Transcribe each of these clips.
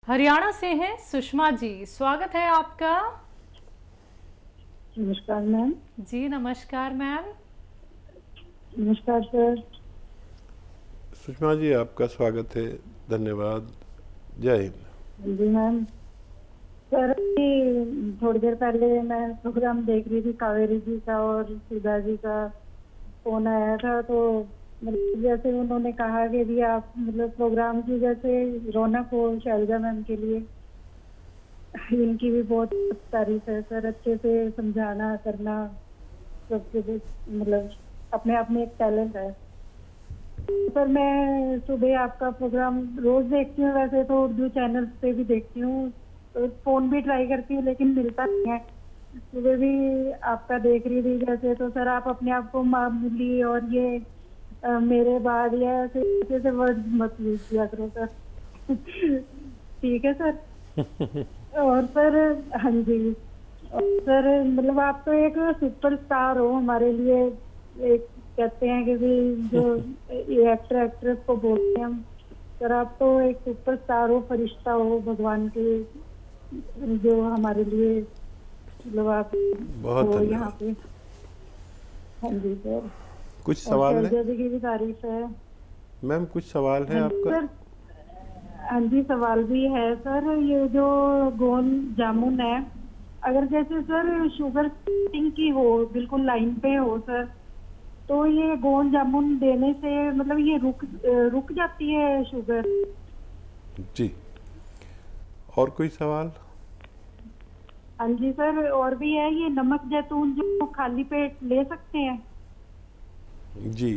हरियाणा से हैं सुषमा जी, स्वागत है आपका। नमस्कार मैम। जी नमस्कार मैम। नमस्कार सर। सुषमा जी आपका स्वागत है, धन्यवाद। जय हिंद। जी मैम। सर थोड़ी देर पहले मैं प्रोग्राम देख रही थी, कावेरी जी का और सुधा जी का फोन आया था, तो मतलब जैसे उन्होंने कहा कि भी आप मतलब प्रोग्राम की जैसे रौनक हो शैलजा मैम के लिए, इनकी भी बहुत तारीफ है सर। अच्छे से समझाना करना सबके मतलब अपने आप में एक टैलेंट है सर। मैं सुबह आपका प्रोग्राम रोज देखती हूँ, वैसे तो उर्दू चैनल पे भी देखती हूँ, तो फोन भी ट्राई करती हूँ लेकिन मिलता नहीं है। सुबह भी आपका देख रही थी जैसे, तो सर आप अपने आप को मामूली और ये मेरे बाद या ऐसे वर्ड मत यूज किया करो सर। ठीक है सर। और सर हाँ जी, और सर मतलब आप तो एक सुपरस्टार हो हमारे लिए। एक कहते हैं कि भी जो एक्टर एक्ट्रेस को बोलते हैं हम, सर आप तो एक सुपरस्टार हो, फरिश्ता हो भगवान के, जो हमारे लिए मतलब आप बहुत हो यहाँ धन्यवाद। पे। हाँ जी सर। कुछ और सवाल है शैलजा जी की भी तारीफ है। मैम? कुछ सवाल है हाँ जी आपका? सर। हाँ जी सवाल भी है सर। ये जो गोंद जामुन है, अगर जैसे सर शुगर की हो, बिल्कुल लाइन पे हो सर, तो ये गोंद जामुन देने से मतलब ये रुक जाती है शुगर? जी, और कोई सवाल? हाँ जी सर, और भी है, ये नमक जैतून जो खाली पेट ले सकते हैं? जी,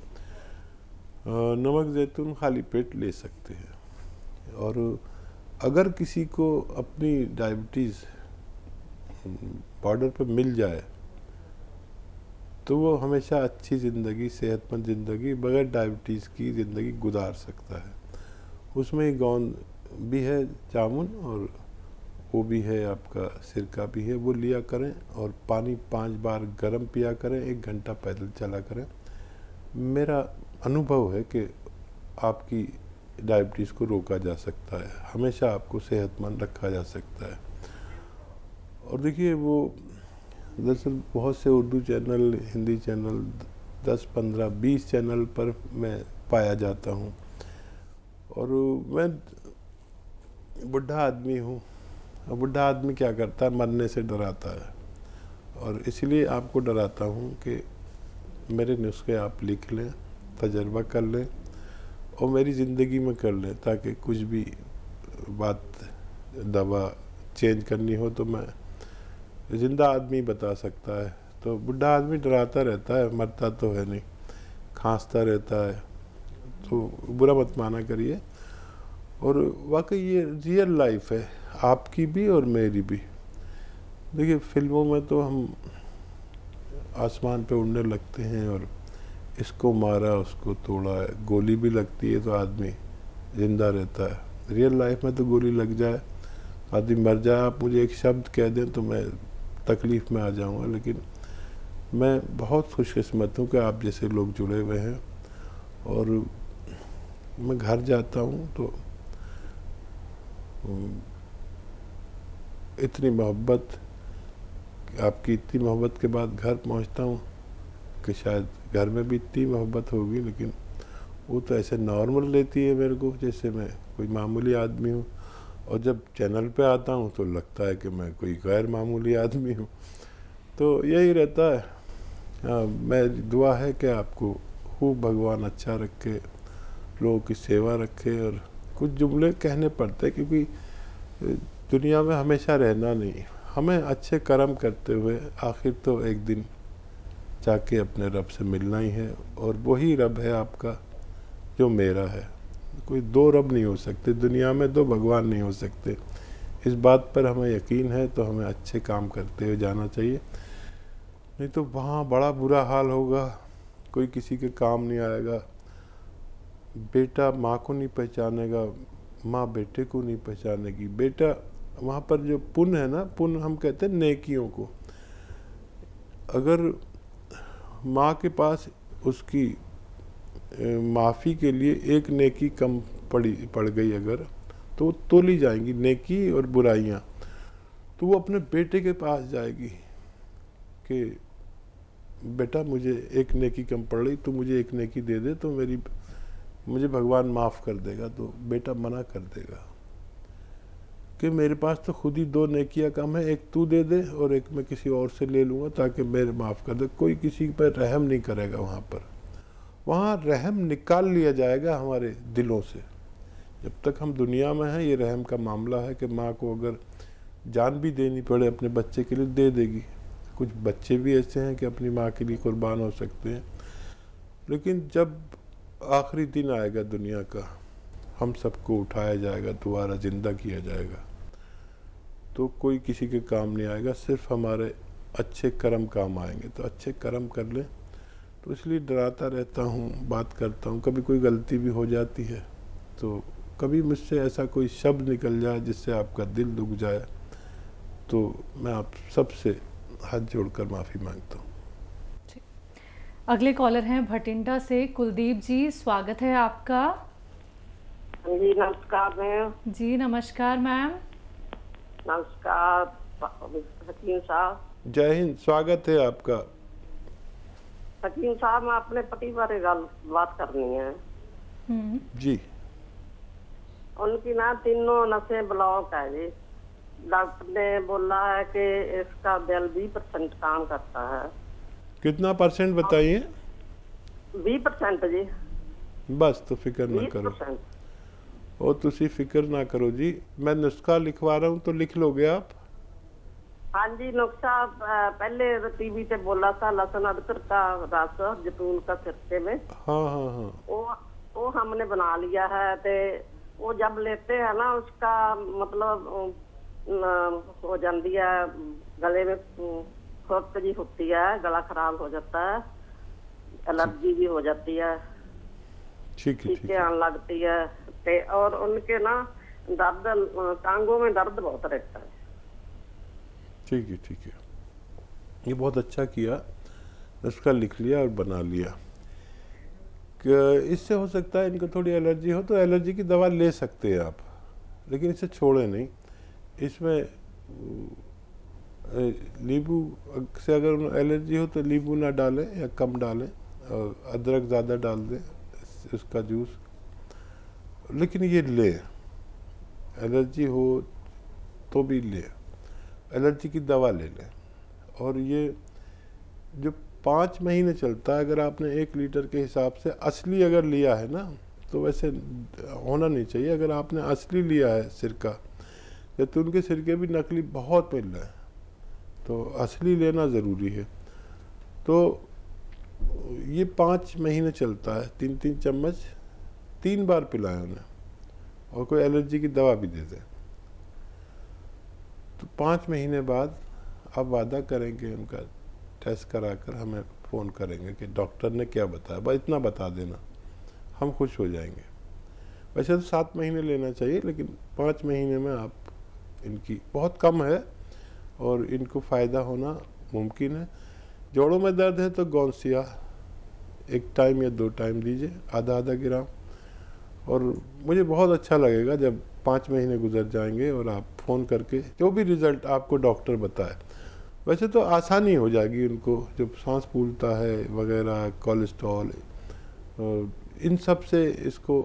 नमक जैतून खाली पेट ले सकते हैं। और अगर किसी को अपनी डायबिटीज़ बॉर्डर पर मिल जाए तो वो हमेशा अच्छी ज़िंदगी, सेहतमंद ज़िंदगी, बगैर डायबिटीज़ की ज़िंदगी गुजार सकता है। उसमें ही गोंद भी है, जामुन, और वो भी है, आपका सिरका भी है। वो लिया करें और पानी 5 बार गर्म पिया करें, 1 घंटा पैदल चला करें। मेरा अनुभव है कि आपकी डायबिटीज़ को रोका जा सकता है, हमेशा आपको सेहतमंद रखा जा सकता है। और देखिए, वो दरअसल बहुत से Urdu channel, Hindi channel, 10, 15, 20 channel पर मैं पाया जाता हूँ। और मैं बुढ़ा आदमी हूँ, और बुढ़ा आदमी क्या करता है? मरने से डराता है। और इसलिए आपको डराता हूँ कि मेरे नुस्खे आप लिख लें, तजर्बा कर लें और मेरी ज़िंदगी में कर लें, ताकि कुछ भी बात, दवा चेंज करनी हो तो मैं ज़िंदा आदमी बता सकता है। तो बुढ़ा आदमी डराता रहता है, मरता तो है नहीं, खांसता रहता है, तो बुरा मत माना करिए। और वाकई ये रियल लाइफ है, आपकी भी और मेरी भी। देखिए, फिल्मों में तो हम आसमान पे उड़ने लगते हैं और इसको मारा, उसको तोड़ा, गोली भी लगती है तो आदमी ज़िंदा रहता है। रियल लाइफ में तो गोली लग जाए, आदमी मर जाए, आप मुझे एक शब्द कह दें तो मैं तकलीफ़ में आ जाऊंगा। लेकिन मैं बहुत खुशकिस्मत हूँ कि आप जैसे लोग जुड़े हुए हैं। और मैं घर जाता हूँ तो इतनी मोहब्बत, आपकी इतनी मोहब्बत के बाद घर पहुँचता हूँ कि शायद घर में भी इतनी मोहब्बत होगी, लेकिन वो तो ऐसे नॉर्मल लेती है मेरे को जैसे मैं कोई मामूली आदमी हूँ। और जब चैनल पे आता हूँ तो लगता है कि मैं कोई गैर मामूली आदमी हूँ। तो यही रहता है। हाँ, मैं दुआ है कि आपको खूब भगवान अच्छा रखे, लोगों की सेवा रखे। और कुछ जुमले कहने पड़ते, क्योंकि दुनिया में हमेशा रहना नहीं, हमें अच्छे कर्म करते हुए आखिर तो एक दिन जाके अपने रब से मिलना ही है। और वही रब है आपका जो मेरा है। कोई 2 रब नहीं हो सकते दुनिया में, 2 भगवान नहीं हो सकते। इस बात पर हमें यकीन है तो हमें अच्छे काम करते हुए जाना चाहिए, नहीं तो वहाँ बड़ा बुरा हाल होगा, कोई किसी के काम नहीं आएगा। बेटा माँ को नहीं पहचानेगा, माँ बेटे को नहीं पहचानेगी। बेटा वहाँ पर जो पुण्य है ना, पुण्य हम कहते हैं नेकियों को, अगर माँ के पास उसकी माफ़ी के लिए एक नेकी कम पड़ गई अगर, तो तोली जाएंगी नेकी और बुराइयाँ। तो वो अपने बेटे के पास जाएगी कि बेटा मुझे एक नेकी कम पड़ रही, तू मुझे एक नेकी दे दे तो मुझे भगवान माफ़ कर देगा। तो बेटा मना कर देगा कि मेरे पास तो खुद ही 2 नेकियां कम है, एक तू दे दे और एक मैं किसी और से ले लूँगा ताकि मेरे माफ़ कर दे। कोई किसी पर रहम नहीं करेगा वहाँ रहम निकाल लिया जाएगा हमारे दिलों से। जब तक हम दुनिया में हैं ये रहम का मामला है कि माँ को अगर जान भी देनी पड़े अपने बच्चे के लिए दे देगी। कुछ बच्चे भी ऐसे हैं कि अपनी माँ के लिए कुर्बान हो सकते हैं, लेकिन जब आखिरी दिन आएगा दुनिया का, हम सबको उठाया जाएगा, दोबारा ज़िंदा किया जाएगा, तो कोई किसी के काम नहीं आएगा, सिर्फ हमारे अच्छे कर्म काम आएंगे। तो अच्छे कर्म कर लें। तो इसलिए डराता रहता हूँ, बात करता हूँ, कभी कोई गलती भी हो जाती है तो कभी मुझसे ऐसा कोई शब्द निकल जाए जिससे आपका दिल दुख जाए तो मैं आप सबसे हाथ जोड़कर माफ़ी मांगता हूँ। अगले कॉलर हैं भटिंडा से कुलदीप जी, स्वागत है आपका। जी नमस्कार मैम। जी नमस्कार मैम। नमस्कार हकीम साहब। जय हिंद, स्वागत है आपका। हकीम साहब मैं अपने पति बारे बात करनी है जी। उनकी ना तीनों नसें ब्लॉक है जी। डॉक्टर ने बोला है कि इसका दिल 20% काम करता है। कितना परसेंट बताइए? 20% जी। बस तो फिक्र ना करो, 20%। और तुसी फिक्र ना करो जी, मैं नुस्खा लिखवा रहा हूँ तो लिख लोगे आप? हाँ जी, नुस्खा पहले टीवी पे बोला था, लहसुन अदरक का रस जैतून का सिरके में। हाँ हाँ हाँ, वो हमने बना लिया है। ते वो जब लेते हैं ना उसका मतलब हो जाती है, गले में खुरक जी होती है, गला खराब हो जाता है, एलर्जी भी हो जाती है, ठीक है, छींकें आने लगती है। ते और उनके ना दर्द, टांगों में दर्द बहुत रहता है। ठीक है, ठीक है, ये बहुत अच्छा किया, उसका लिख लिया और बना लिया। इससे हो सकता है इनको थोड़ी एलर्जी हो तो एलर्जी की दवा ले सकते हैं आप, लेकिन इसे छोड़े नहीं। इसमें नींबू से अगर एलर्जी हो तो नींबू ना डालें या कम डालें, और अदरक ज़्यादा डाल दें उसका जूस। लेकिन ये ले, एलर्जी हो तो भी ले, एलर्जी की दवा ले लें। और ये जो 5 महीने चलता है, अगर आपने 1 लीटर के हिसाब से असली अगर लिया है ना, तो वैसे होना नहीं चाहिए। अगर आपने असली लिया है सिरका, जैतून के सिरके भी नकली बहुत मिल रहे हैं, तो असली लेना ज़रूरी है। तो ये 5 महीने चलता है, 3-3 चम्मच 3 बार पिलाएं उन्हें, और कोई एलर्जी की दवा भी दे दें। तो 5 महीने बाद आप वादा करेंगे, उनका टेस्ट कराकर हमें फ़ोन करेंगे कि डॉक्टर ने क्या बताया, बस इतना बता देना, हम खुश हो जाएंगे। वैसे तो 7 महीने लेना चाहिए, लेकिन 5 महीने में आप, इनकी बहुत कम है और इनको फ़ायदा होना मुमकिन है। जोड़ों में दर्द है तो गौनसिया 1 टाइम या 2 टाइम दीजिए, आधा ग्राम। और मुझे बहुत अच्छा लगेगा जब 5 महीने गुजर जाएंगे और आप फ़ोन करके जो भी रिज़ल्ट आपको डॉक्टर बताए। वैसे तो आसानी हो जाएगी उनको, जब सांस फूलता है वगैरह, कोलेस्ट्रॉल, इन सब से इसको,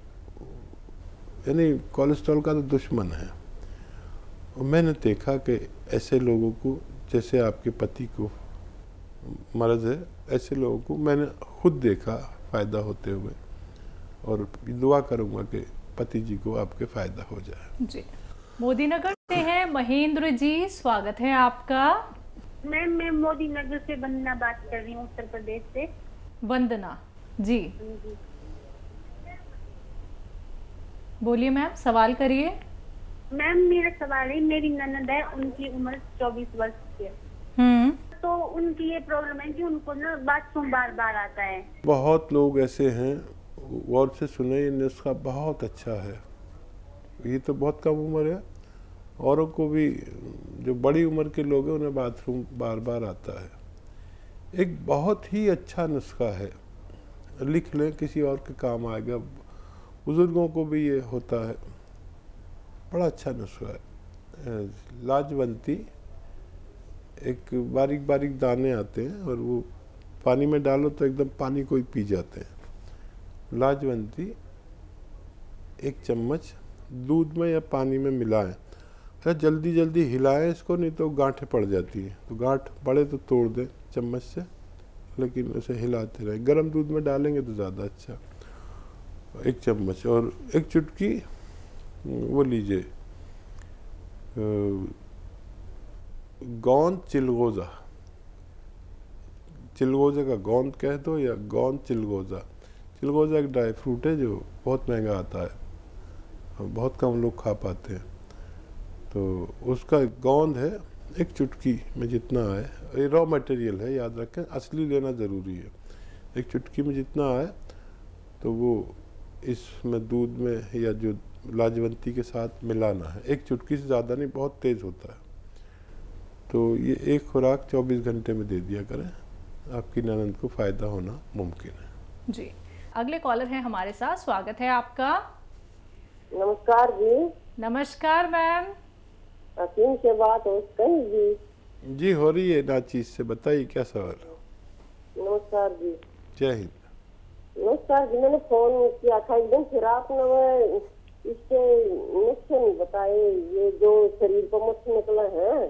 यानी कोलेस्ट्रॉल का तो दुश्मन है। और मैंने देखा कि ऐसे लोगों को, जैसे आपके पति को मर्ज़ है, ऐसे लोगों को मैंने खुद देखा फ़ायदा होते हुए, और दुआ करूँगा कि पति जी को आपके फ़ायदा हो जाए। जी। मोदी नगर से हैं महेंद्र जी, स्वागत है आपका। मैम मैं मोदी नगर से वंदना बात कर रही हूँ, उत्तर प्रदेश से। वंदना जी, बोलिए मैम, सवाल करिए। मैम मेरा सवाल है, मेरी ननद है, उनकी उम्र 24 वर्ष की है। तो उनकी ये प्रॉब्लम है कि उनको ना बाथरूम बार बार आता है। बहुत लोग ऐसे हैं, गौर से सुने, ये नुस्खा बहुत अच्छा है। ये तो बहुत कम उम्र है, औरों को भी, जो बड़ी उम्र के लोग हैं उन्हें बाथरूम बार बार आता है। एक बहुत ही अच्छा नुस्खा है, लिख लें, किसी और के काम आएगा। बुज़ुर्गों को भी ये होता है, बड़ा अच्छा नुस्खा है। लाजवंती, एक बारीक बारीक दाने आते हैं और वो पानी में डालो तो एकदम पानी को ही पी जाते हैं। लाजवंती 1 चम्मच दूध में या पानी में मिलाएं। अच्छा, जल्दी जल्दी हिलाएं इसको, नहीं तो गांठें पड़ जाती हैं। तो गांठ पड़े तो तोड़ दें चम्मच से, लेकिन उसे हिलाते रहें। गर्म दूध में डालेंगे तो ज़्यादा अच्छा। 1 चम्मच और 1 चुटकी वो लीजिए गोंद चिलगोज़ा। चिलगोज़ा का गोंद कह दो या गोंद चिलगोज़ा। चिलगोज़ा एक ड्राई फ्रूट है जो बहुत महंगा आता है, बहुत कम लोग खा पाते हैं। तो उसका गोंद है 1 चुटकी में जितना आए, ये रॉ मटेरियल है, याद रखें, असली लेना ज़रूरी है। 1 चुटकी में जितना आए तो वो इसमें दूध में या जो लाजवंती के साथ मिलाना है। 1 चुटकी से ज़्यादा नहीं, बहुत तेज़ होता है। तो ये एक खुराक 24 घंटे में दे दिया करें, आपकी ननद को फ़ायदा होना मुमकिन है। जी, अगले कॉलर हैं हमारे साथ, स्वागत है आपका। नमस्कार जी। नमस्कार मैम। असीम से बात हो जी? जी हो रही है नाचीज से, बताइए क्या सवाल। नमस्कार जी। जय हिंद। नमस्कार जी, मैंने फोन किया था एकदम, फिर आपने वो इसके नुस्खे नहीं बताए, ये जो शरीर पर मुझसे निकला है।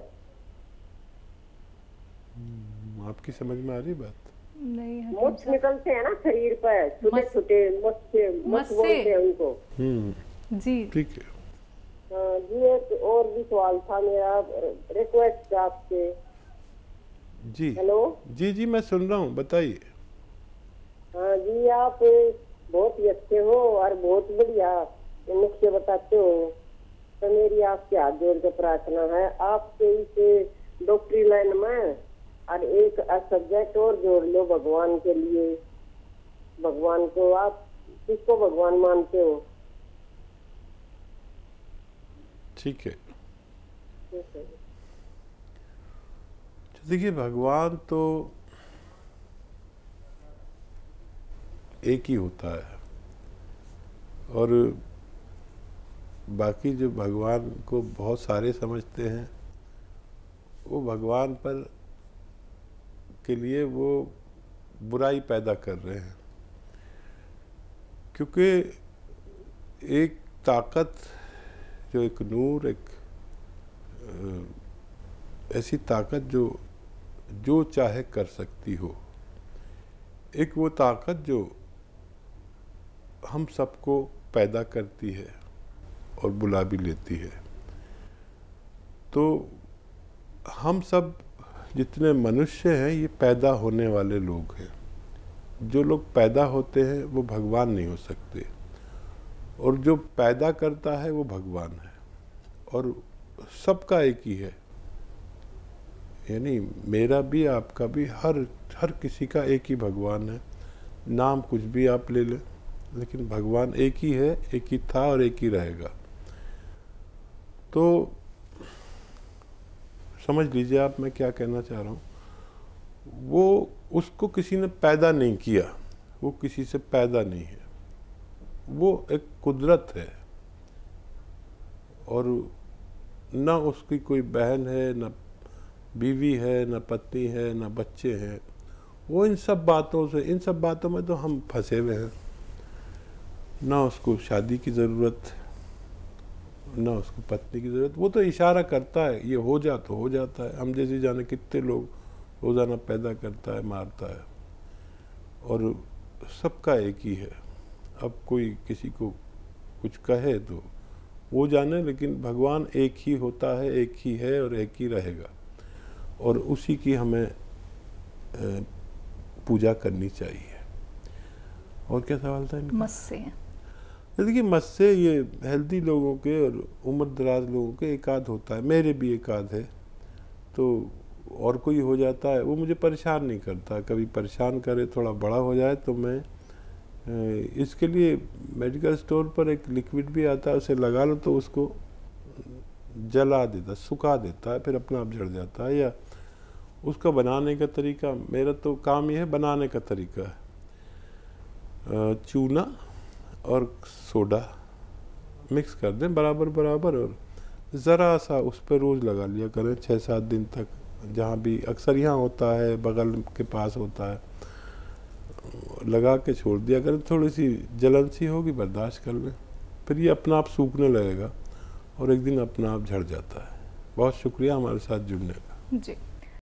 आपकी समझ में आ रही बात? नहीं, मुझ निकलते हैं ना शरीर पर, छोटे छोटे मुझ बोलते हैं उनको। जी ठीक है। हाँ जी, एक और भी सवाल था मेरा, रिक्वेस्ट आपसे। जी हेलो जी जी, मैं सुन रहा हूँ, बताइए। हाँ जी, आप बहुत ही अच्छे हो और बहुत बढ़िया नुस्खे बताते हो। तो मेरी आपसे हाथ जोड़ के प्रार्थना है, आपके इस डॉक्टरी लाइन में और एक सब्जेक्ट और जोड़ लो भगवान के लिए। भगवान को आप किसको भगवान मानते हो? ठीक है। देखिए, भगवान तो एक ही होता है, और बाकी जो भगवान को बहुत सारे समझते हैं, वो भगवान पर के लिए वो बुराई पैदा कर रहे हैं। क्योंकि एक ताकत, जो एक नूर, एक ऐसी ताकत जो चाहे कर सकती हो, एक वो ताकत जो हम सबको पैदा करती है और बुला भी लेती है। तो हम सब जितने मनुष्य हैं, ये पैदा होने वाले लोग हैं। जो लोग पैदा होते हैं वो भगवान नहीं हो सकते, और जो पैदा करता है वो भगवान है, और सबका एक ही है। यानी मेरा भी, आपका भी, हर किसी का एक ही भगवान है। नाम कुछ भी आप ले लें, लेकिन भगवान एक ही है, एक ही था और एक ही रहेगा। तो समझ लीजिए आप मैं क्या कहना चाह रहा हूँ। वो, उसको किसी ने पैदा नहीं किया, वो किसी से पैदा नहीं है, वो एक कुदरत है। और ना उसकी कोई बहन है, ना बीवी है, ना पत्नी है, ना बच्चे हैं। वो इन सब बातों में तो हम फंसे हुए हैं। ना उसको शादी की ज़रूरत, ना उसको पत्नी की ज़रूरत। वो तो इशारा करता है, ये हो जा तो हो जाता है। हम जैसे जाने कितने लोग रोज़ाना पैदा करता है, मारता है, और सबका एक ही है। अब कोई किसी को कुछ कहे तो वो जाने, लेकिन भगवान एक ही होता है, एक ही है और एक ही रहेगा, और उसी की हमें पूजा करनी चाहिए। और क्या सवाल था इनका? मस्से। देखिए, मस्से ये हेल्दी लोगों के और उम्र दराज लोगों के एकाध होता है, मेरे भी एकाध है। तो और कोई हो जाता है, वो मुझे परेशान नहीं करता। कभी परेशान करे, थोड़ा बड़ा हो जाए तो मैं इसके लिए मेडिकल स्टोर पर एक लिक्विड भी आता है, उसे लगा लो तो उसको जला देता, सुखा देता है, फिर अपना आप झड़ जाता है। या उसका बनाने का तरीका, मेरा तो काम ये है बनाने का तरीका है। चूना और सोडा मिक्स कर दें बराबर बराबर, और ज़रा सा उस पर रोज़ लगा लिया करें 6-7 दिन तक, जहाँ भी अक्सर यहाँ होता है, बगल के पास होता है, लगा के छोड़ दिया करें। थोड़ी सी जलन सी होगी, बर्दाश्त कर लें, फिर ये अपना आप सूखने लगेगा और एक दिन अपना आप झड़ जाता है। बहुत शुक्रिया हमारे साथ जुड़ने का। जी।